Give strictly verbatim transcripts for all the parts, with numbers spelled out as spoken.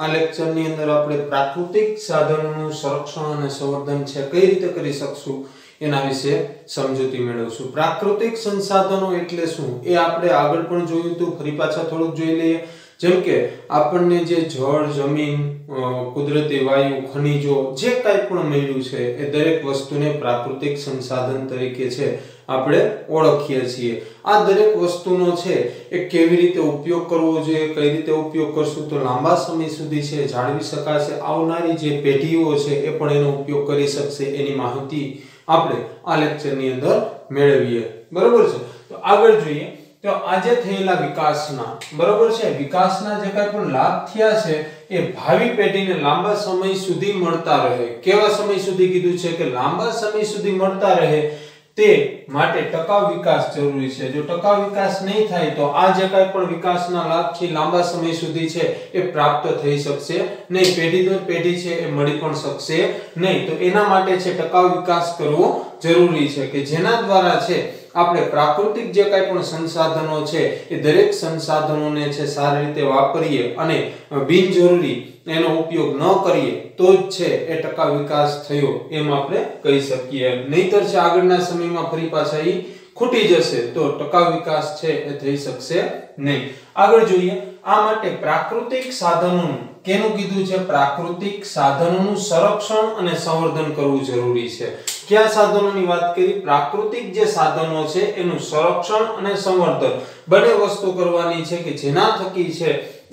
આ લેક્ચરની અંદર આપણે પ્રાકૃતિક સાધનોનું સંરક્ષણ અને સંવર્ધન છે કઈ રીતે કરી શકશું એના વિશે સમજૂતી મેળવશું। પ્રાકૃતિક સંસાધનો એટલે શું એ આપણે આગળ પણ જોયું હતું, ફરી પાછા થોડુંક જોઈ લઈએ। જેમ કે આપણને જે જળ, જમીન, કુદરતી વાયુ, ખનિજો જે કાંઈ પણ મળ્યું છે એ દરેક વસ્તુને પ્રાકૃતિક સંસાધન તરીકે છે આપણે ઓળખીએ છીએ। આ દરેક વસ્તુનો છે એ કેવી રીતે ઉપયોગ કરવો જોઈએ, કઈ રીતે ઉપયોગ કરશું તો લાંબા સમય સુધી છે જાળવી શકાશે, આવનારી જે પેઢીઓ છે એ પણ એનો ઉપયોગ કરી શકશે, એની માહિતી આપણે આ લેક્ચરની અંદર મેળવીએ। બરોબર છે, તો આગળ જોઈએ તો આજે થયેલા વિકાસના બરોબર છે વિકાસના જે કાંઈ પણ લાભ થયા છે એ ભાવિ પેઢીને લાંબા સમય સુધી મળતા રહે। કેવા સમય સુધી કીધું છે કે લાંબા સમય સુધી મળતા રહે તે માટે ટકાઉ વિકાસ જરૂરી છે। જો ટકાઉ વિકાસ નહીં થાય તો આ જે કાંઈ પણ વિકાસના લાભ છે લાંબા સમય સુધી છે એ પ્રાપ્ત થઈ શકશે નહીં, પેઢી દર પેઢી છે એ મળી પણ શકશે નહીં। તો એના માટે છે ટકાઉ વિકાસ કરવો જરૂરી છે કે જેના દ્વારા છે આપણે પ્રાકૃતિક જે કાંઈ પણ સંસાધનો છે એ દરેક સંસાધનોને છે સારી રીતે વાપરીએ અને બિનજરૂરી એનો ઉપયોગ ન કરીએ તો જ છે એ ટકાઉ વિકાસ થયો એમ આપણે કહી શકીએ। નહીતર છે આગળના સમયમાં ફરી પાછા એ ખૂટી જશે તો ટકાઉ વિકાસ છે એ થઈ શકશે નહીં। આગળ જોઈએ આ માટે પ્રાકૃતિક સાધનોનું કેનું કીધું છે પ્રાકૃતિક સાધનોનું સંરક્ષણ અને સંવર્ધન કરવું જરૂરી છે। કયા સાધનોની વાત કરી? પ્રાકૃતિક જે સાધનો છે એનું સંરક્ષણ અને સંવર્ધન બંને વસ્તુ કરવાની છે કે જેના થકી છે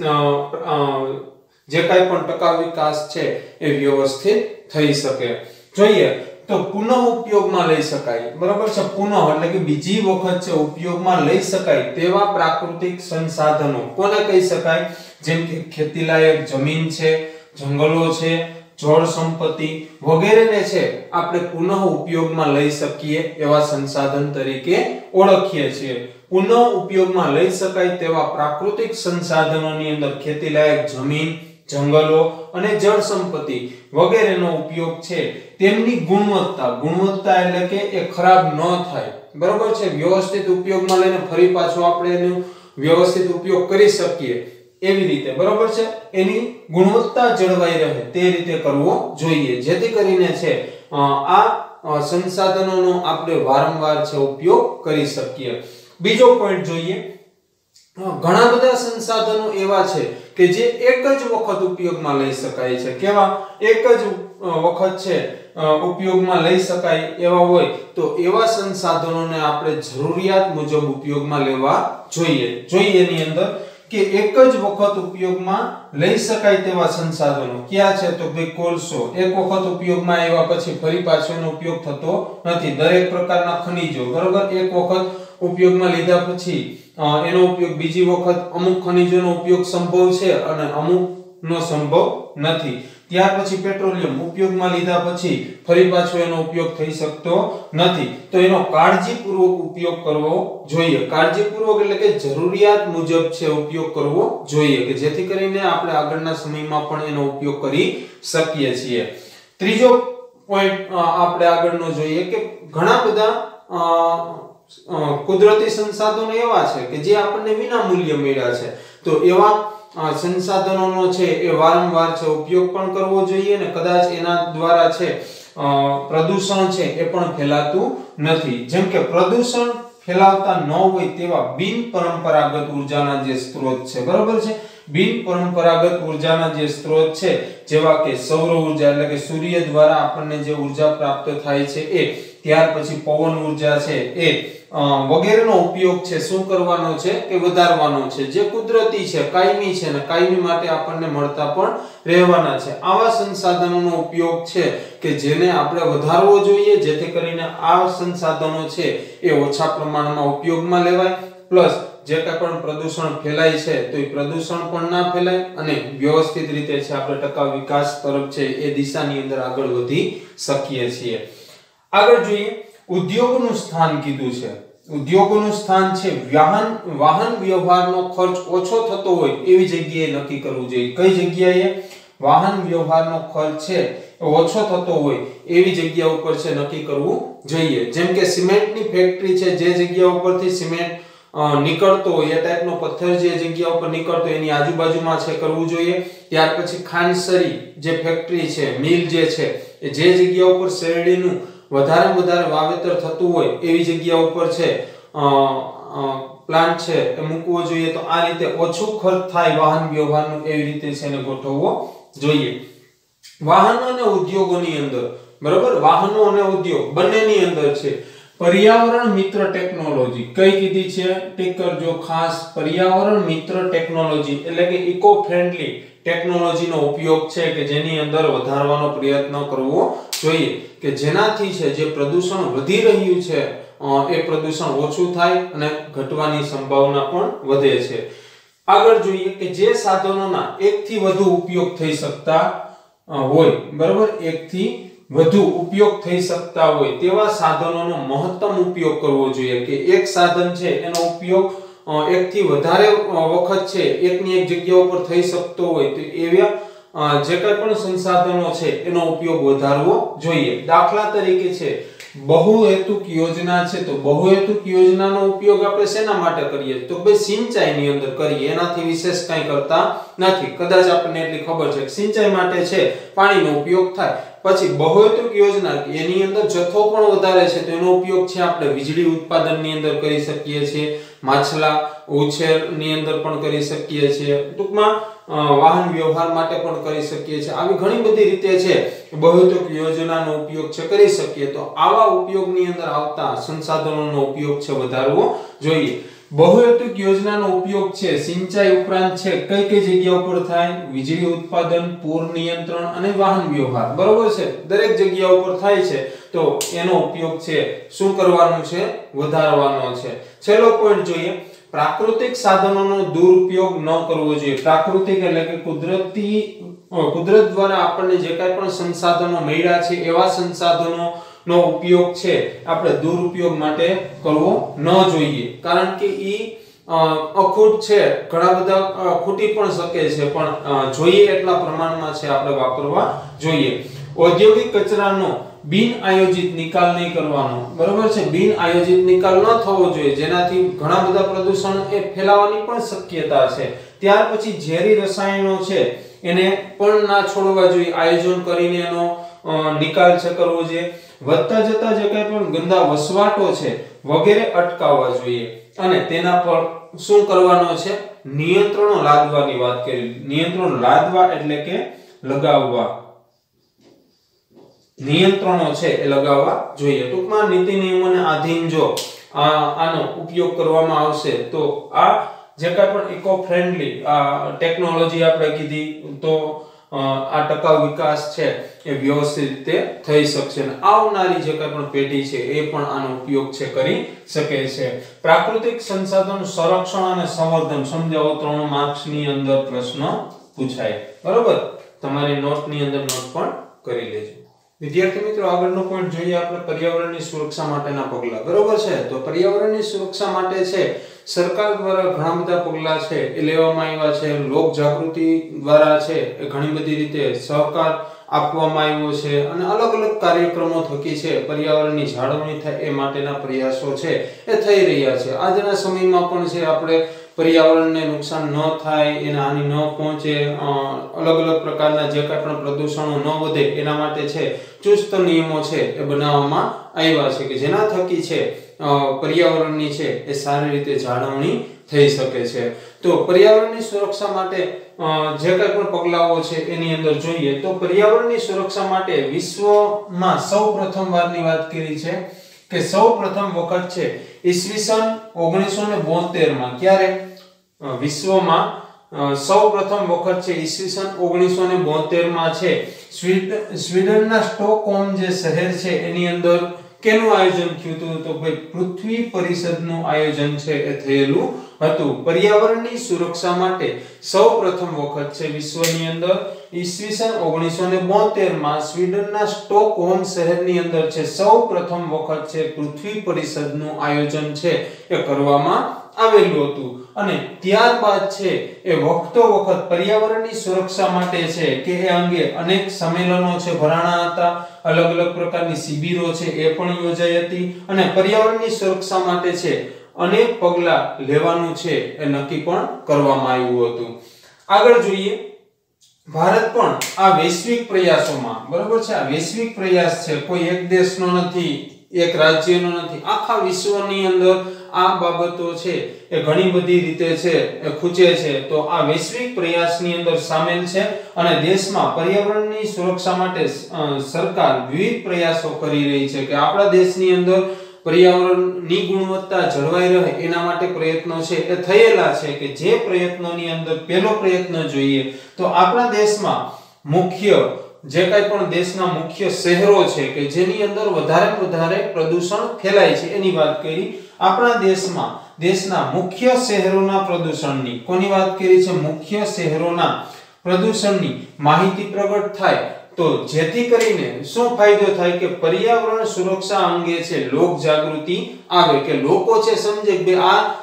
જે કાંઈ પણ ટકાઉ વિકાસ છે એ વ્યવસ્થિત થઈ શકે। જોઈએ તો પુનઃ ઉપયોગમાં લઈ શકાય બરાબર છે, પુનઃ એટલે કે બીજી વખત છે ઉપયોગમાં લઈ શકાય તેવા પ્રાકૃતિક સંસાધનો કોને કહી શકાય? જેમ કે ખેતીલાયક જમીન છે, જંગલો છે, જળ સંપત્તિ વગેરેને છે આપણે પુનઃ ઉપયોગમાં લઈ શકીએ એવા સંસાધન તરીકે ઓળખીએ છીએ। પુનઃ ઉપયોગમાં લઈ શકાય તેવા પ્રાકૃતિક સંસાધનોની અંદર ખેતીલાયક જમીન, જંગલો અને જળ સંપત્તિ વગેરેનો ઉપયોગ છે તેમની ગુણવત્તા ગુણવત્તા એટલે કે એ ખરાબ ન થાય બરોબર છે, વ્યવસ્થિત ઉપયોગમાં લઈને ફરી પાછો આપણે એનો વ્યવસ્થિત ઉપયોગ કરી શકીએ એવી રીતે બરોબર છે, એની ગુણવત્તા જળવાઈ રહે તે રીતે કરવો જોઈએ જેથી કરીને છે આ સંસાધનોનો આપણે વારંવાર છે ઉપયોગ કરી શકીએ। બીજો પોઈન્ટ જોઈએ, ઘણા બધા સંસાધનો એવા છે કે જે એક જ વખત ઉપયોગમાં લઈ શકાય છે। કેવા? એક જ વખત છે ઉપયોગમાં લઈ શકાય એવા હોય તો એવા સંસાધનોને આપણે જરૂરિયાત મુજબ ઉપયોગમાં લેવા જોઈએ। જોઈએ એની અંદર કે એક જ વખત ઉપયોગમાં લઈ શકાય તેવા સંસાધનો ક્યાં છે તો ભાઈ કોલસો એક વખત ઉપયોગમાં આવ્યા પછી ફરી પાછો એનો ઉપયોગ થતો નથી। દરેક પ્રકારના ખનિજો બરોબર એક વખત ઉપયોગમાં લીધા પછી એનો ઉપયોગ બીજી વખત અમુક ખનિજોનો ઉપયોગ સંભવ છે અને અમુક નો સંભવ નથી। ત્યાર પછી પેટ્રોલિયમ ઉપયોગમાં લીધા પછી ફરી પાછો એનો ઉપયોગ થઈ શકતો નથી તો એનો કાળજીપૂર્વક ઉપયોગ કરવો જોઈએ। કાળજીપૂર્વક એટલે કે જરૂરિયાત મુજબ છે ઉપયોગ કરવો જોઈએ કે જેથી કરીને આપણે આગળના સમયમાં પણ એનો ઉપયોગ કરી શકીએ છીએ। ત્રીજો પોઈન્ટ આપણે આગળનો જોઈએ કે ઘણા બધા કુદરતી સંસાધનો એવા છે કે જે આપણને વિના મૂલ્યે મળ્યા છે તો એવા સંસાધનોનો છે એ વારંવાર છે ઉપયોગ પણ કરવો જોઈએ ને કદાચ એના દ્વારા છે પ્રદૂષણ છે એ પણ ફેલાતું નથી। જેમ કે પ્રદૂષણ ફેલાવતા ન હોય તેવા બિન પરંપરાગત ઉર્જાના જે સ્ત્રોત છે બરોબર છે, બિન પરંપરાગત ઉર્જાના જે સ્ત્રોત છે જેવા કે સૌર ઉર્જા એટલે કે સૂર્ય દ્વારા આપણને જે ઉર્જા પ્રાપ્ત થાય છે એ, ત્યાર પછી પવન ઉર્જા છે એ વગેરેનો ઉપયોગ છે શું કરવાનો છે કે વધારવાનો છે, જે કુદરતી છે, કાયમી છે ને કાયમી માટે આપણને મળતા પણ રહેવાના છે। આવા સંસાધનોનો ઉપયોગ છે કે જેને આપણે વધારવો જોઈએ જેથી કરીને આ સંસાધનો છે એ ઓછા પ્રમાણમાં ઉપયોગમાં લેવાય, પ્લસ જે કાંઈ પણ પ્રદૂષણ ફેલાય છે તો એ પ્રદૂષણ પણ ના ફેલાય અને વ્યવસ્થિત રીતે છે આપણે ટકાઉ વિકાસ તરફ છે એ દિશાની અંદર આગળ વધી શકીએ છીએ। આગળ જોઈએ ઉદ્યોગનું સ્થાન કીધું છે। ઉદ્યોગોનું સ્થાન છે વાહન વાહન વ્યવહારનો ખર્ચ ઓછો થતો હોય એવી જગ્યાએ નક્કી કરવું જોઈએ। કઈ જગ્યાએ? વાહન વ્યવહારનો ખર્ચ છે ઓછો થતો હોય એવી જગ્યા ઉપર છે નક્કી કરવું જોઈએ। જેમ કે સિમેન્ટની ફેક્ટરી છે જે જગ્યા ઉપરથી સિમેન્ટ નીકળતો હોય એ ટાઈપનો પથ્થર જે જગ્યા ઉપર નીકળતો એની આજુબાજુમાં છે કરવું જોઈએ. ત્યાર પછી ખાંડસરી જે ફેક્ટરી છે, મિલ જે છે, એ જે જગ્યા ઉપર શેરડીનું વધારે વધારે વાવેતર થતું હોય એવી જગ્યા ઉપર છે પ્લાન્ટ છે એ મૂકવો જોઈએ. તો આ રીતે ઓછું ખર્ચ થાય વાહન વ્યવહારનું એવી રીતે છે એને ગોઠવવો જોઈએ. વાહનો અને ઉદ્યોગોની અંદર બરોબર, વાહનો અને ઉદ્યોગ બંનેની અંદર છે પર્યાવરણ મિત્ર ટેકનોલોજી કઈ કીધી છે ટીક કરજો ખાસ. પર્યાવરણ મિત્ર ટેકનોલોજી એટલે કે ઇકો ફ્રેન્ડલી ટેકનોલોજીનો ઉપયોગ છે કે જેની અંદર વધારવાનો પ્રયત્ન કરવો જોઈએ કે જેનાથી છે જે પ્રદૂષણ વધી રહ્યું છે એ પ્રદૂષણ ઓછું થાય અને ઘટવાની સંભાવના પણ વધે છે. આગળ જોઈએ કે જે સાધનોના એકથી વધુ ઉપયોગ થઈ શકતા હોય બરોબર, એકથી વધુ ઉપયોગ થઈ શકતા હોય તેવા સાધનોનો મહત્તમ ઉપયોગ કરવો જોઈએ કે એક સાધન છે એનો ઉપયોગ એકથી વધારે વખત છે એકની એક જગ્યા ઉપર થઈ શકતો હોય તો એવા જે કંઈ પણ સંસાધનો છે એનો ઉપયોગ વધારવો જોઈએ. દાખલા તરીકે છે બહુહેતુક યોજના છે, તો બહુહેતુક યોજનાનો ઉપયોગ આપણે શેના માટે કરીએ તો ભાઈ સિંચાઈની અંદર કરીએ, એનાથી વિશેષ કંઈ કરતા નથી. કદાચ આપણને એટલી ખબર છે કે સિંચાઈ માટે છે પાણીનો ઉપયોગ થાય. પછી બહુહેતુક યોજના એની અંદર જથ્થો પણ વધારે છે તો એનો ઉપયોગ છે આપણે વીજળી ઉત્પાદનની અંદર કરી શકીએ છીએ, માછલા ઉછેરની અંદર પણ કરી શકીએ છીએ, ટૂંકમાં વાહન વ્યવહાર માટે પણ કરી શકીએ છીએ. આવી ઘણી બધી રીતે છે બહુહેતુક યોજનાનો ઉપયોગ છે કરી શકીએ. તો આવા ઉપયોગની અંદર આવતા સંસાધનોનો ઉપયોગ છે વધારવો જોઈએ. બહુહેતુક યોજનાનો ઉપયોગ છે સિંચાઈ ઉપરાંત છે કઈ કઈ જગ્યા ઉપર થાય? વીજળી ઉત્પાદન, પૂર નિયંત્રણ અને વાહન વ્યવહાર બરોબર છે, દરેક જગ્યા ઉપર થાય છે. તો એનો ઉપયોગ છે શું કરવાનું છે? વધારવાનો છે. છેલ્લો પોઈન્ટ જોઈએ પ્રાકૃતિક સાધનોનો દુરુપયોગ ન કરવો જોઈએ. પ્રાકૃતિક એટલે કે કુદરતી કુદરત દ્વારા આપણને જે કાંઈ પણ સંસાધનો મળ્યા છે એવા સંસાધનો નો ઉપયોગ છે આપણે દુરુપયોગ માટે કરવો ન જોઈએ. કારણ કે ઈ અખૂટ છે, ઘણા બધા ખૂટી પણ શકે છે, પણ જોઈએ એટલા પ્રમાણમાં છે આપણે વાપરવા જોઈએ. ઔદ્યોગિક કચરાનો બિન આયોજિત નિકાલ નહીં કરવાનો બરોબર છે, બિન આયોજિત નિકાલ ન થવો જોઈએ જેનાથી ઘણા બધા પ્રદૂષણ એ ફેલાવાની પણ શક્યતા છે. ત્યાર પછી ઝેરી રસાયણો છે એને પણ ના છોડવા જોઈએ, આયોજન કરીને એનો નિકાલ છે કરવો જોઈએ. વધતા જતા જે કંઈ પણ ગંદા વસવાટો છે વગેરે અટકાવવા જોઈએ અને તેના પર શું કરવાનો છે? નિયંત્રણો લાદવાની વાત કરી. નિયંત્રણ લાદવા એટલે કે લગાવવા, નિયંત્રણો છે એ લગાવવા જોઈએ. ટૂંકમાં નીતિ નિયમોને આધીન જો આનો ઉપયોગ કરવામાં આવશે તો આ જે કાંઈ પણ ઇકો ફ્રેન્ડલી ટેકનોલોજી આપણે કીધી તો આ ટકાઉ વિકાસ છે એ વ્યવસ્થિત રીતે થઈ શકશે અને આવનારી જે કાંઈ પણ પેઢી છે એ પણ આનો ઉપયોગ છે કરી શકે છે. પ્રાકૃતિક સંસાધન સંરક્ષણ અને સંવર્ધન સમજાવો. ત્રણ માર્ક્સની અંદર પ્રશ્ન પૂછાય બરોબર, તમારી નોટની અંદર નોટ પણ કરી લેજો. વિદ્યાર્થી મિત્રો આગળનો પોઈન્ટ જોઈએ આપણે પર્યાવરણની સુરક્ષા માટેના પગલાં બરોબર છે. તો પર્યાવરણની સુરક્ષા માટે છે સરકાર દ્વારા ઘણા બધા પગલાં છે એ લેવામાં આવ્યા છે. લોક જાગૃતિ દ્વારા છે એ ઘણી બધી રીતે સહકાર આપવામાં આવ્યો છે અને અલગ અલગ કાર્યક્રમો થકી છે પર્યાવરણની જાળવણી થાય એ માટેના પ્રયાસો છે એ થઈ રહ્યા છે. આજના સમયમાં પણ છે આપણે પર્યાવરણને નુકસાન ન થાય, એને હાનિ ન પહોંચે, અલગ અલગ પ્રકારના જે કાંઈ પણ પ્રદૂષણો ન વધે એના માટે છે ચુસ્ત નિયમો છે એ બનાવવામાં આવ્યા છે કે જેના થકી છે પર્યાવરણની છે એ સારી રીતે જાળવણી થઈ શકે છે. તો પર્યાવરણની સુરક્ષા માટે જે કંઈ પણ પગલાઓ છે એની અંદર જોઈએ તો પર્યાવરણની સુરક્ષા માટે વિશ્વમાં સૌ પ્રથમ વારની વાત કરી છે કે સૌ પ્રથમ વખત છે ઈસવીસન ઓગણીસો બોતેર માં ક્યારે વિશ્વમાં સૌ પ્રથમ વખત છે ઈસવીસન ઓગણીસો બોતેર માં છે સ્વીડનના સ્ટોકહોમ જે શહેર છે એની અંદર કેનું આયોજન થયું હતું? તો ભાઈ પૃથ્વી પરિષદનું આયોજન છે એ થયેલું હતું. પર્યાવરણની સુરક્ષા માટે સૌ પ્રથમ વખત છે વિશ્વની અંદર ઈસવીસન ઓગણીસો બોતેર માં સ્વીડનના સ્ટોકહોમ શહેરની અંદર છે સૌ પ્રથમ વખત છે પૃથ્વી પરિષદનું આયોજન છે એ કરવામાં આવેલું હતું અને ત્યારબાદ છે એ વખતો વખત પર્યાવરણની સુરક્ષા માટે છે કે એ અંગે અનેક સંમેલનો છે ભરાણા હતા, અલગ અલગ પ્રકારની શિબિરો છે એ પણ યોજાઈ હતી અને પર્યાવરણની સુરક્ષા માટે છે અનેક પગલાં લેવાનું છે એ નક્કી પણ કરવામાં આવ્યું હતું. આગળ જોઈએ, ભારત પણ આ વૈશ્વિક પ્રયાસોમાં, બરોબર છે, આ વૈશ્વિક પ્રયાસ છે, કોઈ એક દેશનો નથી, એક રાજ્યનો નથી, આખા વિશ્વની અંદર આ બાબતો છે એ ઘણી બધી રીતે છે એ ખૂચે છે. તો આ વૈશ્વિક પ્રયાસની અંદર સામેલ છે અને દેશમાં પર્યાવરણની સુરક્ષા માટે સરકાર વિવિધ પ્રયાસો કરી રહી છે કે આપણા દેશની અંદર પર્યાવરણની ગુણવત્તા જળવાઈ રહે એના માટે પ્રયત્નો છે એ થયેલા છે. કે જે પ્રયત્નોની અંદર પહેલો પ્રયત્ન જોઈએ તો આપણા દેશમાં મુખ્ય જે કાંઈ પણ દેશના મુખ્ય શહેરો છે કે જેની અંદર વધારે વધારે પ્રદૂષણ ફેલાય છે એની વાત કરી. આપણા દેશમાં દેશના મુખ્ય શહેરોના પ્રદૂષણની, કોની વાત કરી છે, મુખ્ય શહેરોના પ્રદૂષણની માહિતી પ્રગટ થાય તો જેથી કરીને શું ફાયદો થાય કે પર્યાવરણ સુરક્ષા અંગે છે લોક જાગૃતિ આવે, કે લોકો છે સમજે કે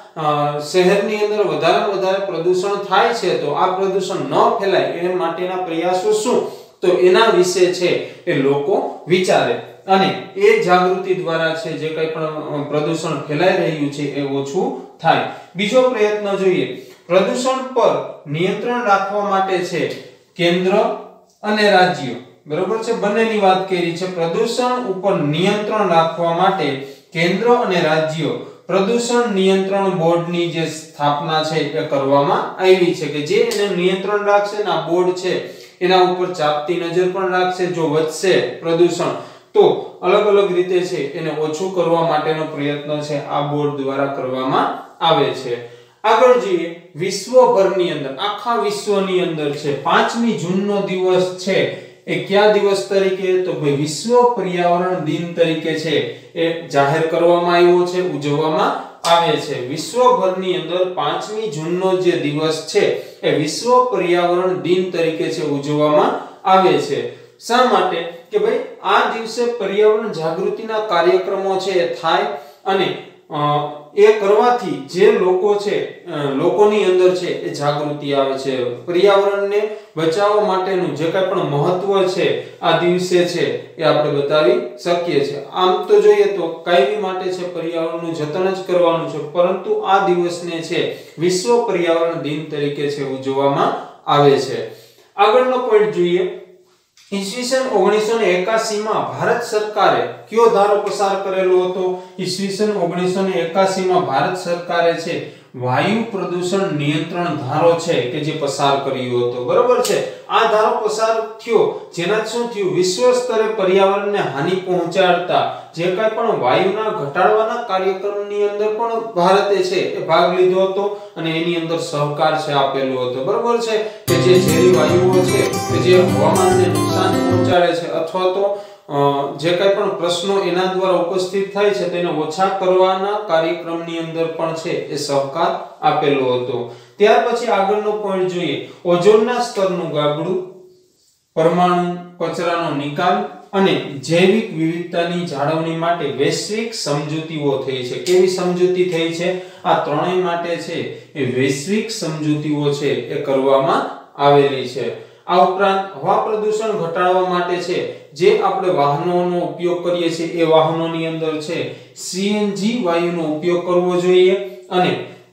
આ શહેરની અંદર વધારે વધારે પ્રદૂષણ થાય છે તો આ પ્રદૂષણ ન ફેલાય એ માટેના પ્રયાસો શું, તો એના વિશે છે એ લોકો વિચારે અને એ જાગૃતિ દ્વારા છે જે કંઈ પણ પ્રદૂષણ ફેલાઈ રહ્યું છે એ ઓછું થાય. બીજો પ્રયત્ન જોઈએ, પ્રદૂષણ પર નિયંત્રણ રાખવા માટે છે કેન્દ્ર અને રાજ્ય, બરોબર છે, બંનેની વાત કરી છે. પ્રદૂષણ ઉપર નિયંત્રણ રાખવા માટે કેન્દ્ર અને રાજ્ય પ્રદૂષણ નિયંત્રણ બોર્ડની જે સ્થાપના છે એ કરવામાં આવી છે કે જે એને નિયંત્રણ રાખશે ને આ બોર્ડ છે એના ઉપર ચાપતી નજર પણ રાખશે. જો વધશે પ્રદૂષણ તો અલગ અલગ રીતે છે એને ઓછું કરવા માટેનો પ્રયત્ન છે આ બોર્ડ દ્વારા કરવામાં આવે છે. આગળ જોઈએ, વિશ્વભરની અંદર, આખા વિશ્વની અંદર છે પાંચમી જૂનનો દિવસ છે એ કયા દિવસ તરીકે, તો ભાઈ વિશ્વ પર્યાવરણ દિન તરીકે છે એ જાહેર કરવામાં આવ્યો છે, ઉજવવામાં આવે છે. વિશ્વભરની અંદર પાંચમી જૂનનો જે દિવસ છે એ વિશ્વ પર્યાવરણ દિન તરીકે છે ઉજવવામાં આવે છે. શા માટે કે ભાઈ આ દિવસે પર્યાવરણ જાગૃતિના કાર્યક્રમો છે એ થાય અને એ કરવાથી જે લોકો છે લોકોની અંદર છે એ જાગૃતિ આવે છે. પર્યાવરણને બચાવવા માટેનું જે કાંઈ પણ મહત્વ છે આ દિવસે છે એ આપણે બતાવી શકીએ છીએ. આમ તો જોઈએ તો કાયમી માટે છે પર્યાવરણનું જતન જ કરવાનું છે, પરંતુ આ દિવસને છે વિશ્વ પર્યાવરણ દિન તરીકે છે ઉજવવામાં આવે છે. આગળનો પોઈન્ટ જોઈએ, ઈસવીસન ઓગણીસો એકાસી માં ભારત સરકારે કયો ધારો પસાર કરેલો હતો? ઈસવીસન ઓગણીસો એકાસી માં ભારત સરકારે છે વાયુ પ્રદૂષણ નિયંત્રણ ધારો છે કે જે પસાર કર્યો હતો, બરોબર છે. આ ધારો પસાર થયો જેના શું થયું, વિશ્વ સ્તરે પર્યાવરણને હાનિ પહોંચાડતા જે કાંઈ પણ વાયુના ઘટાડવાના કાર્યક્રમની અંદર પણ ભારતે છે એ ભાગ લીધો હતો અને એની અંદર સહકાર છે આપેલો હતો, બરોબર છે. કે જે ઝેરી વાયુઓ છે કે જે હવામાનને નુકસાન પહોંચાડે છે અથવા તો જે કાંઈ પણ પ્રશ્નો એના દ્વારા ઉપસ્થિત થાય છે તેને ઓછા કરવાના કાર્યક્રમની અંદર પણ છે એ સહકાર આપેલો હતો. ત્યાર પછી આગળનો પોઈન્ટ જોઈએ, ઓઝોનના સ્તરનું ગાબડું, પરમાણુ કચરાનો નિકાલ અને જૈવિક વિવિધતાની જાળવણી માટે વૈશ્વિક સમજૂતીઓ થઈ છે. કેવી સમજૂતી થઈ છે? આ ત્રણેય માટે છે એ વૈશ્વિક સમજૂતીઓ છે એ કરવામાં આવેલી છે. આ ઉપરાંત હવા પ્રદૂષણ ઘટાડવા માટે છે જે આપણે વાહનોનો ઉપયોગ કરીએ છીએ એ વાહનોની અંદર છે સીએનજી વાયુનો ઉપયોગ કરવો જોઈએ અને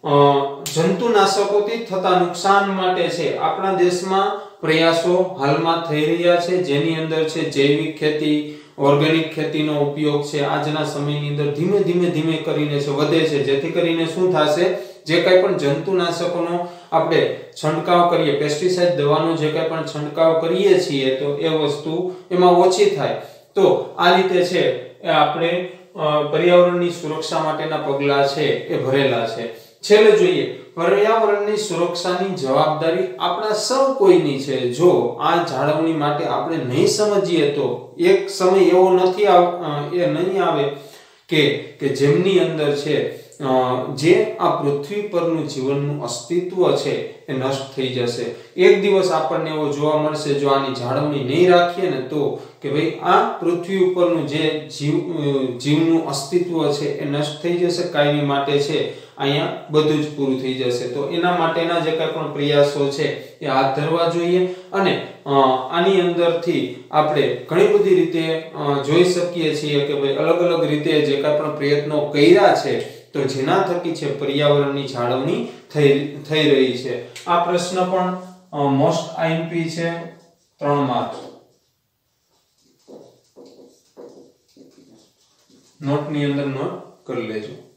જંતુનાશકોથી થતા નુકસાન માટે છે આપણા દેશમાં પ્રયાસો હાલમાં થઈ રહ્યા છે જેની અંદર છે જૈવિક ખેતી, ઓર્ગેનિક ખેતીનો ઉપયોગ છે આજના સમયની અંદર ધીમે ધીમે ધીમે કરીને છે વધે છે, જેથી કરીને શું થશે, જે કાંઈ પણ જંતુનાશકોનો આપણે છંટકાવ કરીએ, પેસ્ટિસાઇડ દવાનો જે કાંઈ પણ છંટકાવ કરીએ છીએ તો એ વસ્તુ એમાં ઓછી થાય. તો આ રીતે છે એ આપણે પર્યાવરણની સુરક્ષા માટેના પગલાં છે એ ભરેલા છે. છેલ્લે જોઈએ, પર્યાવરણની સુરક્ષાની જવાબદારી આપણા સૌ કોઈની છે. જો આ જાળવણી માટે આપણે નહીં સમજીએ તો એક સમય એવો નથી એ નહીં આવે કે કે જેમની અંદર છે જે આ પૃથ્વી પરનું જીવનનું અસ્તિત્વ છે એ નષ્ટ થઈ જશે. એક દિવસ આપણને એવો જોવા મળશે જો આની જાળવણી નહીં રાખીએ ને તો કે ભાઈ આ પૃથ્વી ઉપરનું જે જીવ જીવનું અસ્તિત્વ છે એ નષ્ટ થઈ જશે, કાયમી માટે છે અહીંયા બધું જ પૂરું થઈ જશે. તો એના માટેના જે કાંઈ પણ પ્રયાસો છે એ હાથ ધરવા જોઈએ અને આની અંદરથી આપણે ઘણી બધી રીતે જોઈ શકીએ છીએ કે ભાઈ અલગ અલગ રીતે જે કાંઈ પણ પ્રયત્નો કર્યા છે તો જેના થકી છે પર્યાવરણની જાળવણી થઈ થઈ રહી છે. આ પ્રશ્ન પણ મોસ્ટ આઈએમપી છે, ત્રણ માર્ક. નોટ ની અંદર નોટ કરી લેજો.